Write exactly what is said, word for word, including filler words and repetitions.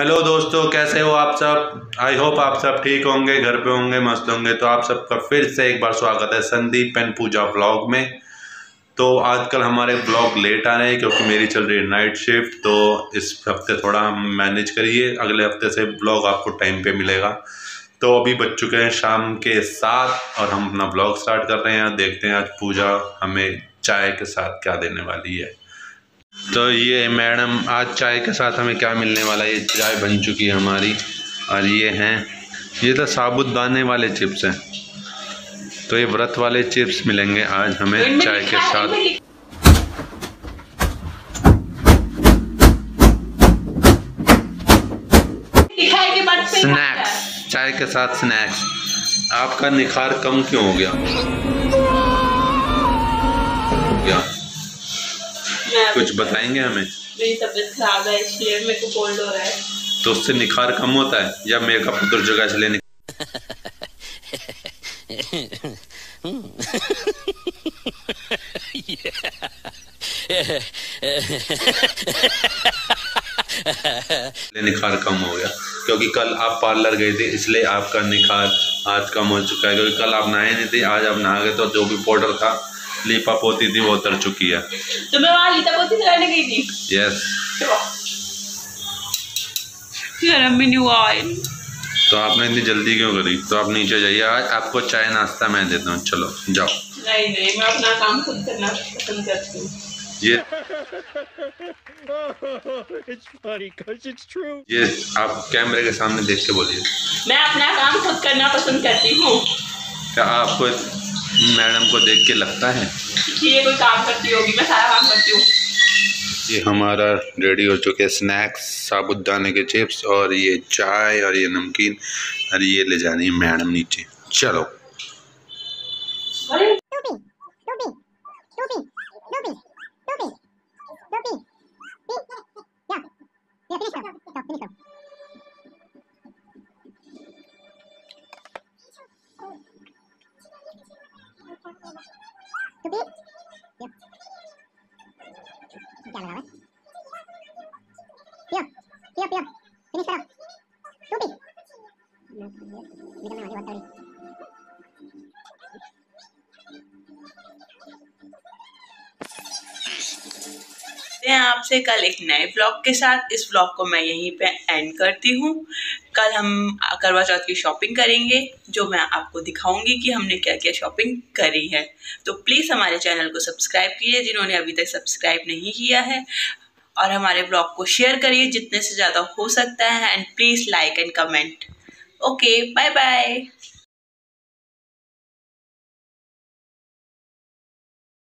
Hello दोस्तों, कैसे हो आप सब। आई होप आप सब ठीक होंगे, घर पे होंगे, मस्त होंगे। तो आप सबका फिर से एक बार स्वागत है संदीप एंड पूजा ब्लॉग में। तो आजकल हमारे ब्लॉग लेट आ रहे हैं क्योंकि मेरी चल रही है नाइट शिफ्ट। तो इस हफ्ते थोड़ा मैनेज करिए, अगले हफ्ते से ब्लॉग आपको टाइम पे मिलेगा। तो अभी बज चुके हैं शाम के सात और हम अपना ब्लॉग स्टार्ट कर रहे हैं। देखते हैं आज पूजा हमें चाय के साथ क्या देने वाली है। तो ये मैडम आज चाय के साथ हमें क्या मिलने वाला है। ये चाय बन चुकी है हमारी और ये हैं, ये तो साबुदाने वाले चिप्स हैं। तो ये व्रत वाले चिप्स मिलेंगे आज हमें चाय के साथ। स्नैक्स, चाय के साथ स्नैक्स। आपका निखार कम क्यों हो गया? क्या कुछ बताएंगे हमें? मेरी तबीयत खराब है इसलिए मेरे को कोल्ड हो रहा है। तो उससे निखार कम होता है या मेकअप उतर जगह इसलिए निख... निखार कम हो गया क्योंकि कल आप पार्लर गए थे, इसलिए आपका निखार आज कम हो चुका है। क्योंकि कल आप नहाए नहीं थे, आज आप नहा गए तो जो भी पाउडर था, लीपा पोती थी, वो उतर चुकी है। तो मैं वहाँ लीपा पोती कराने गई थी। यस। गरम भी नहीं हुआ ऑयल। तो आपने इतनी जल्दी क्यों करी? तो आप नीचे जाइए, आज आपको चाय नाश्ता मैं देता हूँ। चलो जाओ। नहीं नहीं, मैं अपना काम खुद करना पसंद करती हूँ। ये It's funny 'cause it's true. ये आप कैमरे के सामने देख के बोलिए। मैं अपना काम खुद करना पसंद करती हूँ। क्या आपको मैडम को देख के लगता है कि ये कोई काम करती होगी? मैं सारा काम करती हूँ। ये हमारा रेडी हो चुके स्नैक्स, साबुदाने के चिप्स और ये चाय और ये नमकीन और ये ले जानी है मैडम नीचे। चलो। अरे आपसे कल एक नए ब्लॉग के साथ। इस ब्लॉग को मैं यहीं पे एंड करती हूँ। कल हम करवा चौथ की शॉपिंग करेंगे, जो मैं आपको दिखाऊंगी कि हमने क्या क्या शॉपिंग करी है। तो प्लीज़ हमारे चैनल को सब्सक्राइब कीजिए जिन्होंने अभी तक सब्सक्राइब नहीं किया है, और हमारे ब्लॉग को शेयर करिए जितने से ज़्यादा हो सकता है। And please like and comment. Okay, bye bye.